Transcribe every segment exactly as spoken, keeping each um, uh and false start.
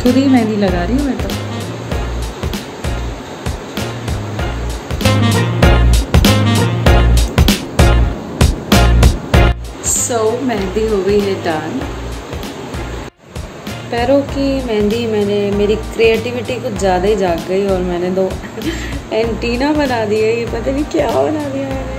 खुद ही मेहंदी लगा रही हूँ मैं तो। सो so, मेहंदी हो गई है डन। पैरों की मेहंदी मैंने, मेरी क्रिएटिविटी कुछ ज़्यादा ही जाग गई और मैंने दो एंटीना बना दिया। ये पता नहीं क्या बना दिया मैंने।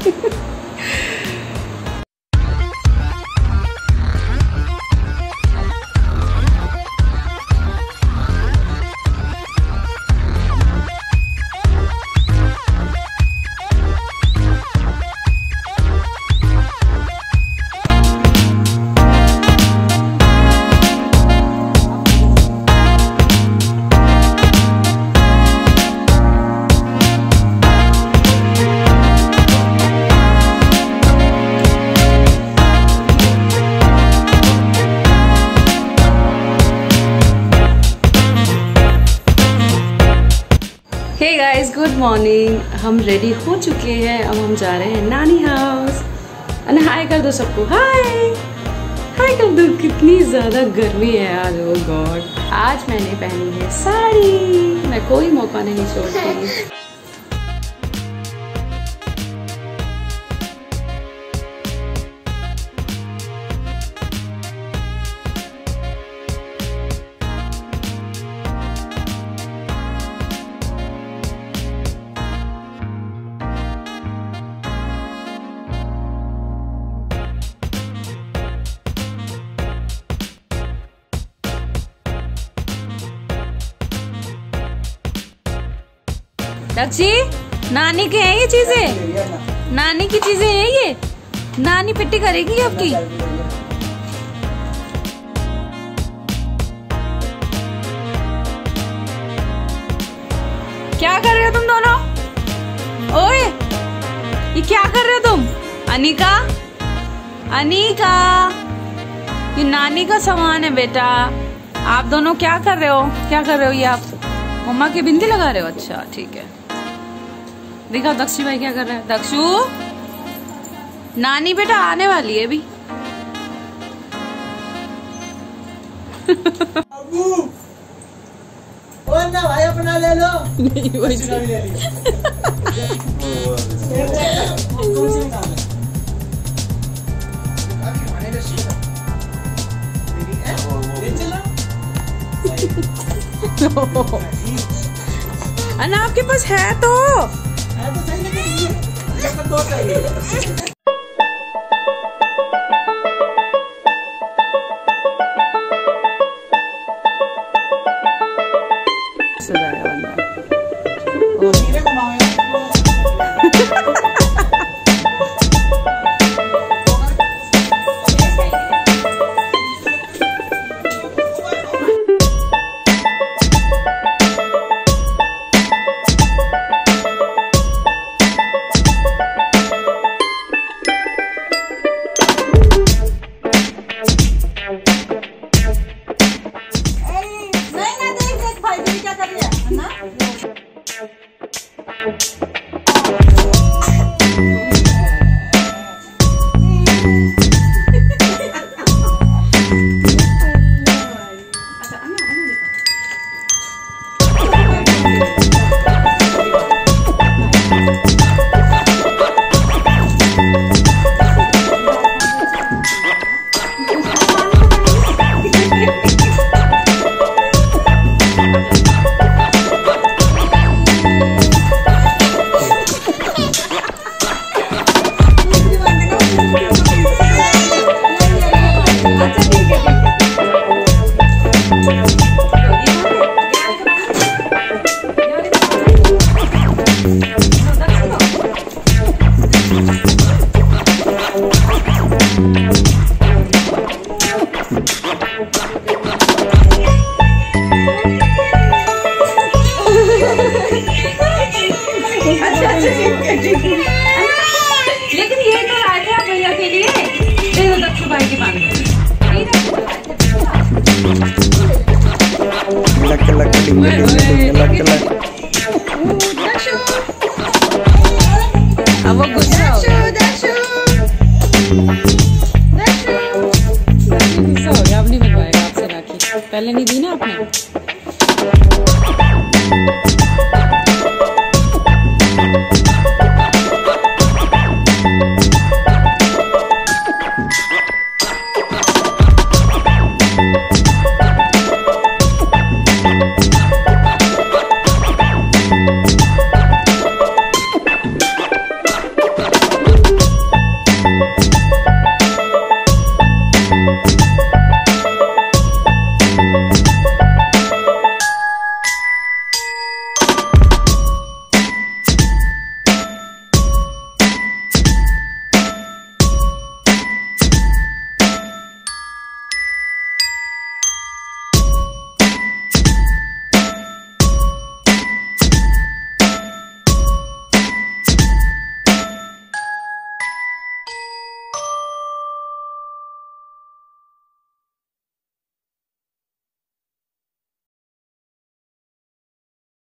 Hey guys, good morning. हम रेडी हो चुके हैं। अब हम जा रहे हैं नानी हाउस। अरे हाय कर दो सबको, हाय हाय कर दो। कितनी ज़्यादा गर्मी है आज, ओ गॉड। आज मैंने पहनी है साड़ी, मैं कोई मौका नहीं छोड़ती। रक्षी, नानी के हैं ये चीजें, नानी की चीजें हैं ये। नानी पिट्टी करेगी आपकी। क्या कर रहे हो तुम दोनों? ओए, ये क्या कर रहे हो तुम? अनिका, अनिका, ये नानी का सामान है बेटा। आप दोनों क्या कर रहे हो? क्या कर रहे हो? ये आप मम्मा की बिंदी लगा रहे हो? अच्छा ठीक है। देखो दक्षी भाई क्या कर रहे हैं। दक्षु, नानी बेटा आने वाली है अभी। ना भाई अपना ले लो। नहीं वही अन्ना आपके पास है तो, है तो सही है, दो चाहिए। लेकिन ये तो लाए थे आप भैया के लिए। देखो दक्षु भाई के पास लक लक लक लक। अब वो गुस्सा हो गया। गुस्सा हो गया, अब नहीं बनवाएगा आपसे राखी। पहले नहीं दी ना आपने।